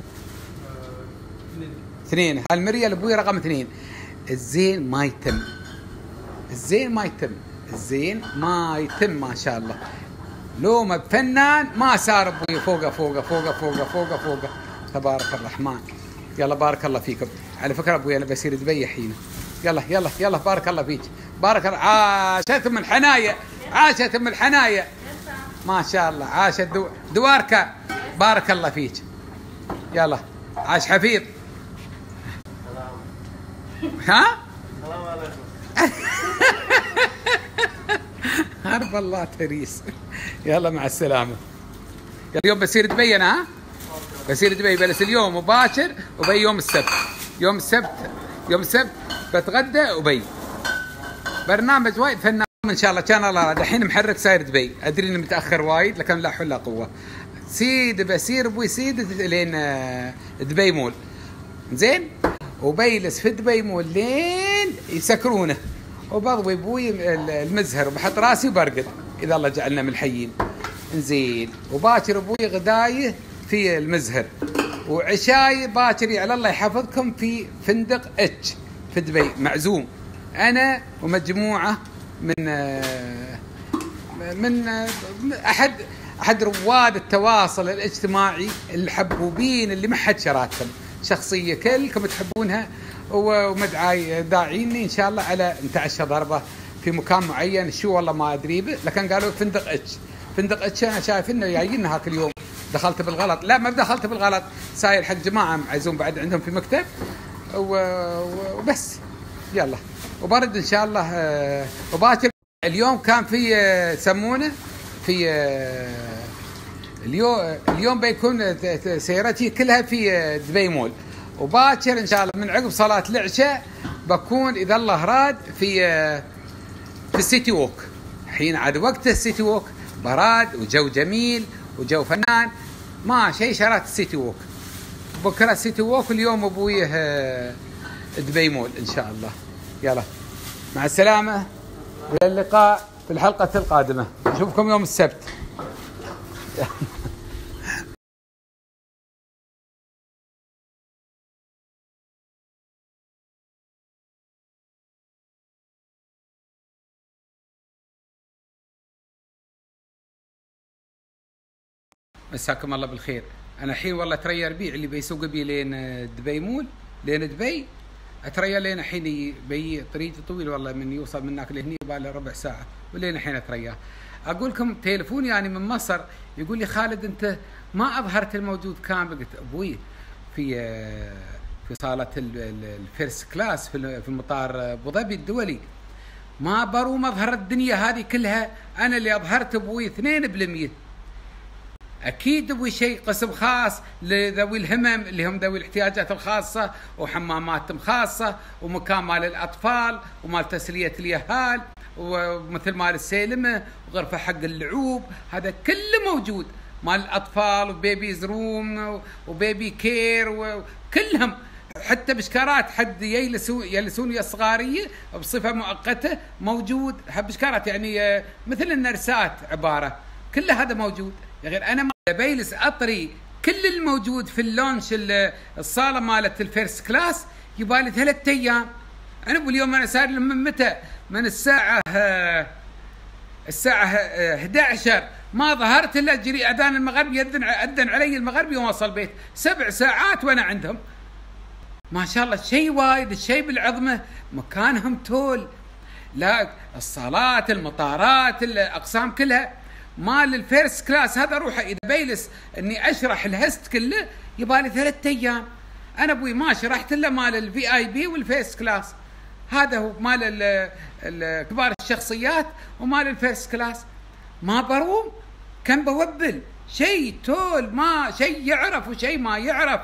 2. هالمريال ابوي رقم 2. الزين ما يتم ما شاء الله. لو ما بفنان ما صار ابوي فوقه تبارك الرحمن. يلا بارك الله فيكم. على فكرة ابوي انا بصير دبي حين. يلا بارك الله فيك. بارك الله. عاشتم الحنايا ما شاء الله. عاشت دواركا. بارك الله فيك. يلا عاش حفيظ. ها السلام عليكم. هرب الله تريس. يلا مع السلامة. اليوم بصير دبي أنا. بصير دبي بلس اليوم مباشر وبي يوم السبت. يوم السبت بتغدى وبي. برنامج وايد فنان ان شاء الله. كان الله الحين محرك ساير دبي، ادري اني متاخر وايد لكن لا حول ولا قوه. سيد بسير ابوي سيد لين دبي مول زين، وبيلس في دبي مول لين يسكرونه، وبضوي ابوي المزهر وبحط راسي وبرقد اذا الله جعلنا من الحيين زين. وباكر ابوي غدايه في المزهر، وعشاي باكر على الله يحفظكم في فندق اتش في دبي، معزوم انا ومجموعه من احد رواد التواصل الاجتماعي الحبوبين اللي ما حد شراتهم، شخصيه كلكم تحبونها، ومدعاي داعيني ان شاء الله على نتعشى ضربه في مكان معين، شو والله ما ادري به، لكن قالوا فندق اتش. فندق اتش انا شايف انه جايين هاك اليوم، دخلت بالغلط. لا ما دخلت بالغلط، ساير حق جماعه معزوم بعد عندهم في مكتب وبس. يلا وبرد ان شاء الله. وباكر اليوم كان في يسمونه في اليوم بيكون سيرتي كلها في دبي مول. وباكر ان شاء الله من عقب صلاه العشاء بكون اذا الله راد في السيتي ووك. حين عاد وقت السيتي ووك، براد وجو جميل وجو فنان، ما شيء شرات السيتي ووك. بكره السيتي ووك، اليوم ابويه دبي مول ان شاء الله. يلا مع السلامه، والى اللقاء في الحلقه القادمه. نشوفكم يوم السبت. مساكم الله بالخير. انا الحين والله تريا ربيع اللي بيسوق بي لين دبي مول، لين دبي اتريا لين الحين بي طريق طويل والله، من يوصل من هناك لهني يبغى ربع ساعه، ولين الحين اترياه. اقول لكم تليفون يعني من مصر يقول لي خالد انت ما اظهرت الموجود كامل. قلت ابوي في صاله الفيرست كلاس في المطار ابو ظبي الدولي، ما بروم اظهر الدنيا هذه كلها، انا اللي اظهرت ابوي 2%. اكيد ابوي شيء قسم خاص لذوي الهمم اللي هم ذوي الاحتياجات الخاصه، وحمامات خاصه، ومكان مال الاطفال، ومال تسليه اليهال، ومثل مال السيلمه، وغرفه حق اللعوب، هذا كله موجود. مال الاطفال وبيبيز روم وبيبي كير وكلهم، حتى بشكارات حد يلسون يا الصغاريه بصفه مؤقته موجود. بشكارات يعني مثل النرسات عباره، كل هذا موجود. غير انا بيلس اطري كل الموجود في اللونش الصاله مالت الفيرست كلاس يبالي 3 ايام. انا باليوم انا صار من متى؟ من الساعه 11 ما ظهرت الا جري اذان المغرب، يأذن علي المغرب يوم اوصل البيت. 7 ساعات وانا عندهم. ما شاء الله شيء وايد، الشيء بالعظمه، مكانهم تول. لا الصالات، المطارات، الاقسام كلها. مال الفيرست كلاس هذا روحه اذا بيلس اني اشرح الهست كله يبالي 3 ايام. انا ابوي ما شرحت الا مال الفي اي بي والفيرست كلاس، هذا هو مال كبار الشخصيات ومال الفيرست كلاس. ما بروم كان بوبل شيء تول، ما شيء يعرف وشيء ما يعرف.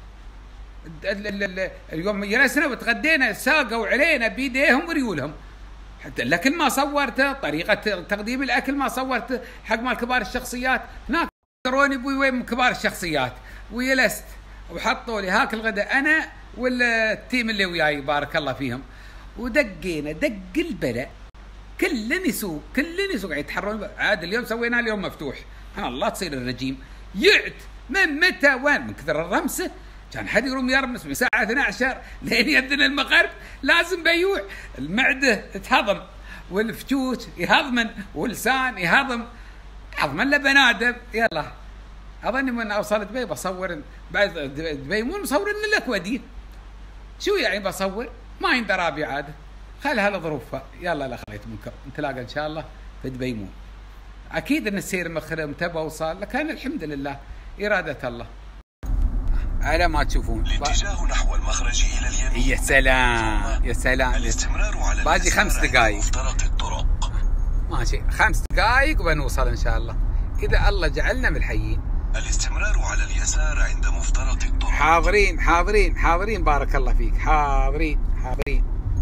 اليوم جلسنا وتغدينا ساقوا علينا بيديهم وريولهم، لكن ما صورت طريقة تقديم الأكل، ما صورت حق مال كبار الشخصيات. هناك تروني ابوي وين كبار الشخصيات، ويلست وحطوا لي هاك الغداء أنا والتيم اللي وياي بارك الله فيهم، ودقينا دق البلاء، كلن يسوق يتحرون. عاد اليوم سوينا اليوم مفتوح، الله تصير الرجيم يعد من متى وين، من كثر الرمسة كان حد يروم يرمس من الساعة 12 لين يأذن المغرب، لازم بيوع المعدة تهضم، والفجوج يهضمن، واللسان يهضم، هضمن له بنادم. يلا أظني من أوصل دبي بصور بعد دبي مو مصور إن لك ودي شو يعني بصور، ما يندرى عاد، خلها لظروفها. يلا لا خليت منكم، نتلاقى إن شاء الله في دبي مول. أكيد إن السير مخرم تبى وصال، لكن الحمد لله إرادة الله. على ما تشوفون الاتجاه نحو المخرج إلى اليمين. يا سلام يا سلام. الاستمرار على باقي 5 دقائق مفترق الطرق. ماشي 5 دقائق وبنوصل إن شاء الله إذا الله جعلنا من الحيين. الاستمرار على اليسار عند مفترق الطرق. حاضرين بارك الله فيك، حاضرين.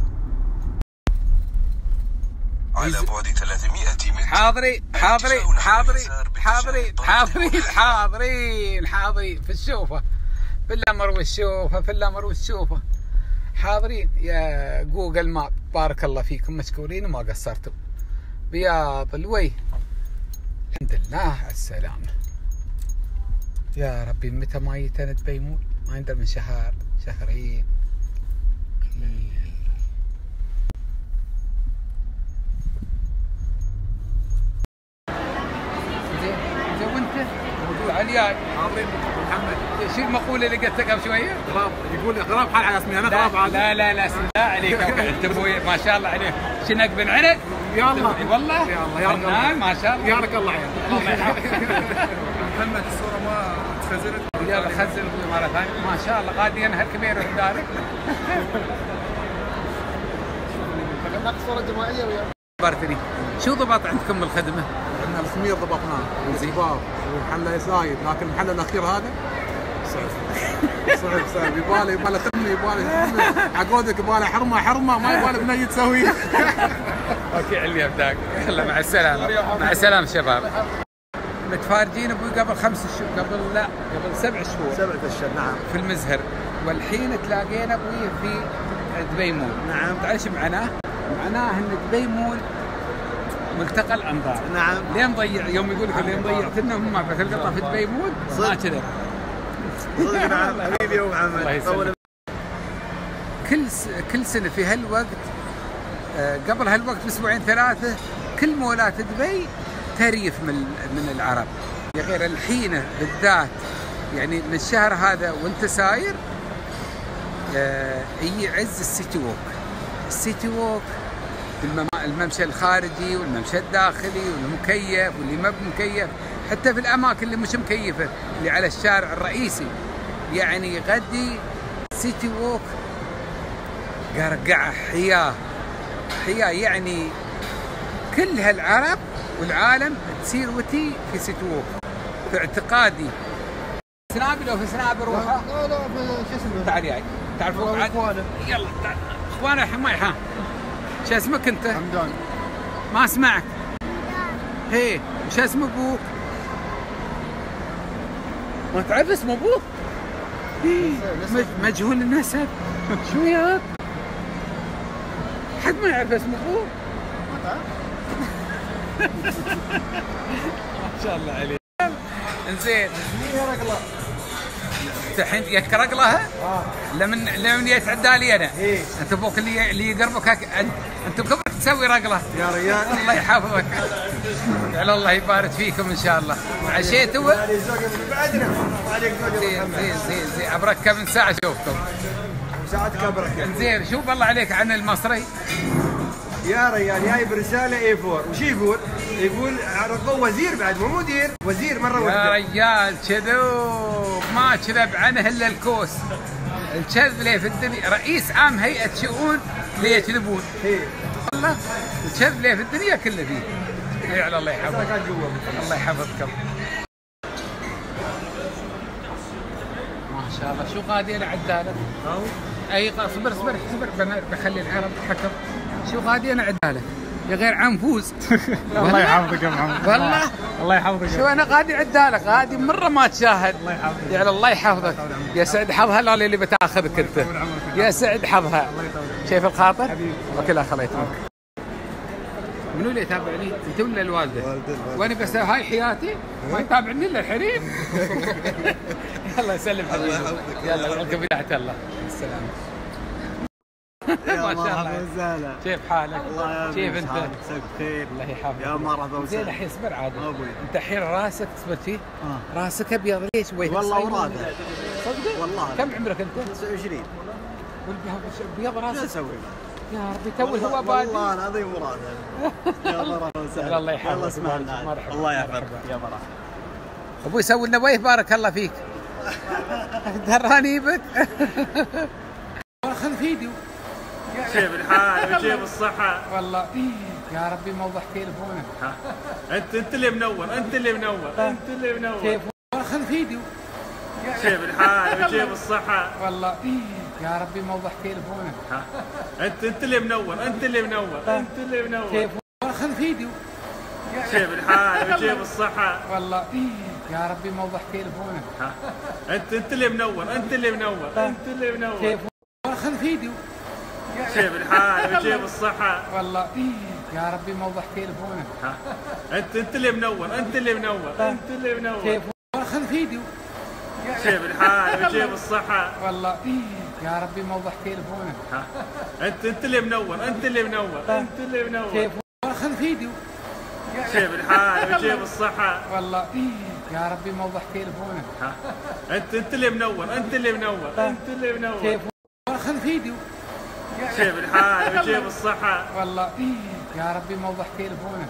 على بعد 300 متر. حاضرين في الشوفة، في الأمر والشوفة، حاضرين يا جوجل ماب. بارك الله فيكم، مشكورين وما قصرتم. بياض الوجه، الحمد لله على السلامة. يا ربي متى ما يتنا بيمول؟ ما عندنا من شهر شهرين. زين وانت موجود علياي حاضرين محمد. شو المقولة اللي قلتها قبل شوية؟ غراب، يقول غراب حال على اسمي انا غراب عادي. لا سم الله عليك انت ابوي ما شاء الله عليك. شنق بن عنق؟ يا الله والله يا الله يارك الله ما شاء الله يارك الله عيال. الله يحفظك. محمد الصورة ما تخزنت. يلا خزن مرة ثانية. ما شاء الله غادي انا هالكبير وحدارك. صورة جماعية ويا خبرتني شو ضبط عندكم بالخدمة؟ عندنا الخمير ضبطناه والزباب والحلة زايد، لكن المحل الاخير هذا صعب يباله خدمه، يباله عقودك، يباله حرمه ما يباله بنيه تسويه. اوكي علي ابداك. يلا مع السلامة. مع السلامة شباب. متفارجين ابوي قبل 5 شهور، قبل 7 شهور. 7 أشهر نعم. في المزهر، والحين تلاقينا ابوي في دبي مول. نعم. تعرف معناه؟ معناه ان دبي مول ملتقى الانظار. نعم. ليه مضيع؟ يوم يقول لك اللي ضيعت لنا هم في القطعه في دبي مول ما كذا. صدق نعم حبيبي يا ابو محمد. الله يسلمك. كل سنه في هالوقت، قبل هالوقت باسبوعين 3 كل مولات دبي تريف من العرب. غير الحين بالذات يعني من الشهر هذا وانت ساير يعز السيتي ووك، الممشى الخارجي والممشى الداخلي والمكيف واللي ما بمكيف، حتى في الاماكن اللي مش مكيفه اللي على الشارع الرئيسي. يعني غدي سيتي ووك قرقعه حياه يعني كل هالعرب والعالم تسير وتي في سيتي ووك. في اعتقادي سنابل او في سنابل روحه. لا شو اسمه؟ تعال ياي تعرفوا اخوانا. يلا تعال اخوانا حماي. شو اسمك انت؟ حمدان. ما اسمعك. هي وش اسم ابوك؟ ما تعرف اسم ابوك؟ مجهول النسب. شو وياك؟ حد ما يعرف اسم ابوك؟ ما تعرف. ما شاء الله عليك. انزين الحين ياك رقلها؟ لمن يتعدى لي انا. إيه؟ انت ابوك اللي يقربك انت بكبرك تسوي رقله يا ريال. الله يحفظك. على الله يبارك فيكم ان شاء الله. عشيتوا؟ بعدنا عليك زين عبرك كم ساعه شوفتم؟ ساعتك ابرك. زين شوف الله عليك عن المصري. يا ريال جايب رساله اي 4. وش يقول؟ يقول رقوا وزير بعد مو مدير، وزير مره يا واحده. رجال كذوب ما كذب عنه الا الكوس. الكذب ليه في الدنيا رئيس عام هيئه شؤون ليكذبون. والله الكذب ليه في الدنيا كله فيه. اي على الله يحفظك. الله يحفظكم. ما شاء الله. شو غادي انا عدالك؟ اي اصبر بخلي العرب حكم. شو غادي انا عدالك يا غير عنفوز. الله يحفظك يا محمد. والله الله يحفظك. شو انا غادي عدالك غادي مره ما تشاهد. الله يحفظك. يعني الله يحفظك. يا سعد حظها لا اللي بتاخذك انت. يا سعد حظها. شايف الخاطر؟ وكلها خليتهم. منو اللي يتابعني؟ انت ولا الوالده؟ وانا بس هاي حياتي ما يتابعني الا الحريم. الله يسلم حبيبي. يلا والكم بدايه الله. السلام. ما شاء الله. كيف حالك؟ كيف انت؟ مساك بخير. الله يحفظك. يا مرحبا زين وسهلا. الحين اصبر عاد. ابوي. انت الحين راسك تصبر فيه؟ راسك ابيض ليش؟ والله وراده. صدق؟ والله. كم عمرك انت؟ 29. ابيض راسك؟ شو اسوي؟ يا ربي تو الهواء بادي. والله العظيم وراده. يا مرحبا وسهلا. الله يحفظك. الله اسمع لنا. مرحبا. الله يحفظك. يا مرحبا. ابوي سوي لنا ويه بارك الله فيك. دراني بك. خذ فيديو. كيف الحال وكيف الصحة؟ والله يا ربي موضح تليفونك. انت اللي منور، انت اللي منور. كيف خذ فيديو. كيف الحال وكيف الصحة؟ والله يا ربي موضح تليفونك. انت اللي منور. كيف خذ فيديو جيب الحال وجيب الصحة. والله يا ربي موضح تليفونك. انت اللي منور، انت اللي منور، انت اللي منور. كيف خذ فيديو جيب الحال وجيب الصحة. والله يا ربي موضح تليفونك. انت اللي منور، انت اللي منور، انت اللي منور. كيف خذ فيديو جيب الحال وجيب الصحة. والله يا ربي موضح تليفونك. انت اللي منور، انت اللي منور، انت اللي منور. كيف خذ فيديو جيب الحال وجيب الصحة. والله يا ربي موضح تليفونك. انت اللي منور، انت اللي منور، انت اللي منور. كيف خذ فيديو جيب الحال وجيب الصحة. والله يا ربي موضح تليفونك.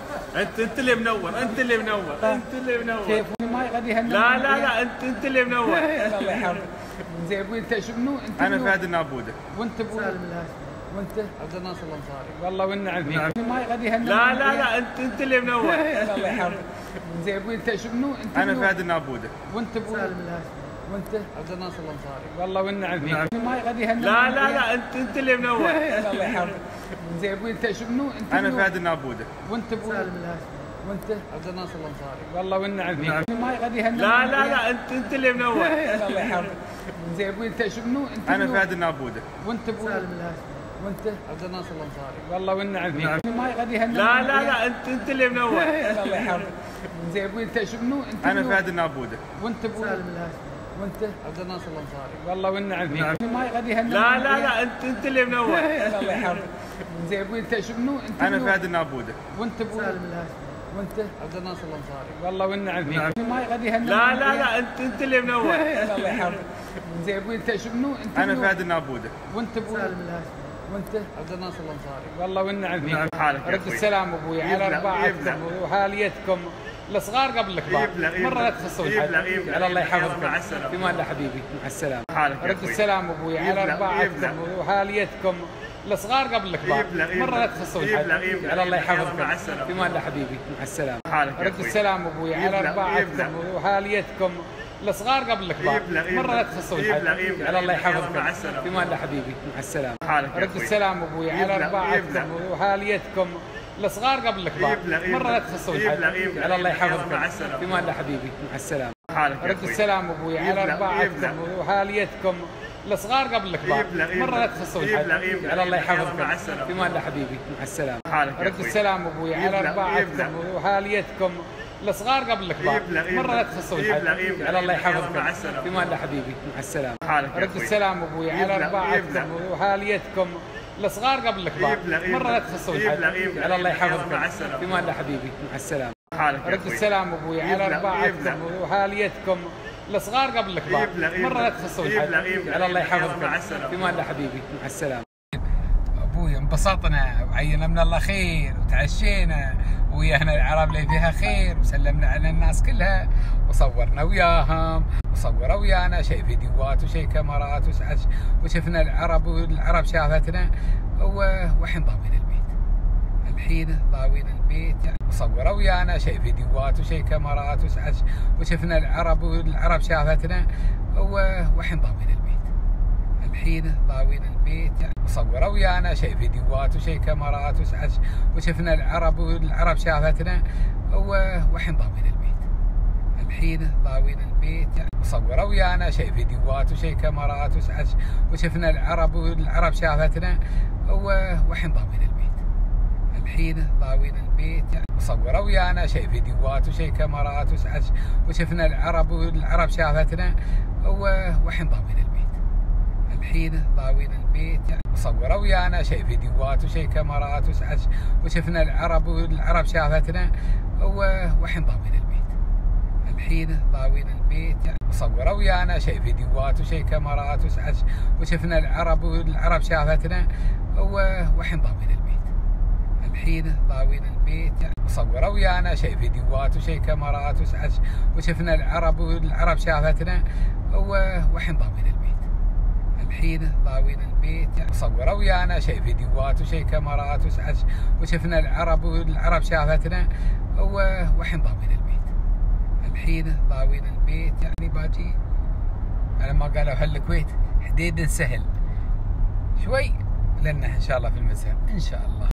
انت اللي منور، انت اللي منور، انت اللي منور. كيف ما يغدي هالنمر؟ لا انت اللي منور. الله يحفظك. زين ابوي انت شنو؟ انت انا فهد النابوده. وانت ابوي سالم الهاشمي. وانت عبد الناصر الانصاري. والله والنعم فيك. ما يغدي هالنمر. لا انت اللي منور. الله يحفظك. زين ابوي انت شنو؟ انت انا فهد النابوده. وانت ابوي سالم الهاشمي. وانت عبد الناصر الانصاري. والله والنعم فيك. ما يغدي هالنمر. لا انت اللي منور. الله يحفظك. زين ابوي انت شنو؟ انت انا فهد النابوده. وانت ابوي سالم الهاشمي. وانت عبد الناصر الانصاري. والله والنعم فيك. ما يغدي هالنمر. لا انت اللي منور. الله يحفظك. زين ابوي انت شنو؟ انت انا فهد النابوده. وانت ابوي سالم الهاشمي. وانت عبد الناصر الانصاري. والله والنعم فيك. ما يغدي هالنمر. لا انت اللي منور. الله يحفظك. زين ابوي انت شنو؟ انت انا فهد النابوده. وانت ابوي سالم الهاشمي. وانت عبد الناصر الانصاري. والله والنعم فيك. ما يغدي هالنمر. لا انت اللي منور. الله يحفظك. زين ابوي انت شنو؟ انت انا فهد النابوده. وانت ابوي سالم الهاشمي. وانت عبد الناصر الانصاري. والله والنعم فيك. ما يغدي هالنمر. لا انت اللي منور. الله يحفظك. زين ابوي انت شنو؟ انت انا فهد النابوده. وانت ابوي سالم الهاشمي. وانت عبد الناصر الانصاري. والله والنعم فيك. رد السلام ابوي على اربعتكم وحاليتكم الصغار قبل الكبار. مره لا تخصون حد. على الله يحفظكم. في امان الله حبيبي. مع السلامه. رد السلام ابوي على اربعتكم وحاليتكم الصغار قبل الكبار. مره لا تخصون حد. على الله يحفظكم. في امان الله حبيبي. مع السلامه. رد السلام ابوي على اربعتكم وحاليتكم الصغار قبل الكبار. مره لا تخصون حد. على الله يحفظكم. في امان الله حبيبي. مع السلامه. رد السلام ابوي على اربعتكم وحاليتكم الصغار قبل الكبار. مره لا تخصون حد. على الله يحفظكم. في امان الله حبيبي. مع السلامه. رد السلام ابوي على اربعتكم وحاليتكم الصغار قبل الكبار. مره لا تخصون حد. على الله يحفظكم. في امان الله حبيبي. مع السلامه. رد السلام ابوي على اربعتكم وحاليتكم الصغار قبل الكبار. مره لا تخصون حد. على الله يحفظكم. في امان الله حبيبي. مع السلامه. رد السلام ابوي على اربعتكم وحاليتكم الصغار قبل الكبار. مره لا تخصون حد. على الله يحفظكم. في امان الله حبيبي. مع السلامه. رد السلام ابوي على اربعتكم وحاليتكم الصغار قبل الكبار. مره لا تخصون حد. على الله يحفظكم. في امان الله حبيبي. مع السلامه. ابوي انبسطنا وعينا من الله خير وتعشينا ويانا العرب اللي فيها خير وسلمنا على الناس كلها وصورنا وياهم وصوروا ويانا شيء فيديوهات وشيء كاميرات وشفنا العرب والعرب شافتنا والحين ضاوين البيت. الحين ضاوين البيت وصوروا ويانا شيء فيديوهات وشيء كاميرات وشفنا العرب والعرب شافتنا والحين ضاوين البيت. الحين ضاوين البيت وصوروا ويانا شيء فيديوهات وشيء كاميرات وشفنا العرب والعرب شافتنا والحين ضاوين البيت. الحين ضاوين البيت وصوروا ويانا شيء فيديوهات وشيء كاميرات وشفنا العرب والعرب شافتنا والحين ضاوين البيت. الحين ضاوين البيت وصوروا ويانا شيء فيديوهات وشيء كاميرات وشفنا العرب والعرب شافتنا والحين ضاوين البيت. الحين ضاوين البيت وصوروا ويانا شيء فيديوهات وشيء كاميرات وشفنا العرب والعرب شافتنا والحين ضاوين البيت. الحين ضاوين البيت وصوروا ويانا شيء فيديوهات وشيء كاميرات وشفنا العرب والعرب شافتنا والحين ضاوين البيت. الحين ضاوين البيت وصوروا ويانا شيء فيديوهات وشيء كاميرات وشفنا العرب والعرب شافتنا والحين ضاوين البيت. الحين ضاوين البيت وصوروا ويانا شيء فيديوهات وشيء كاميرات وشفنا العرب والعرب شافتنا والحين ضاوين البيت. الحين ضاوين البيت يعني باجي على ما قالوا اهل الكويت حديد سهل شوي لنا ان شاء الله في المساء ان شاء الله.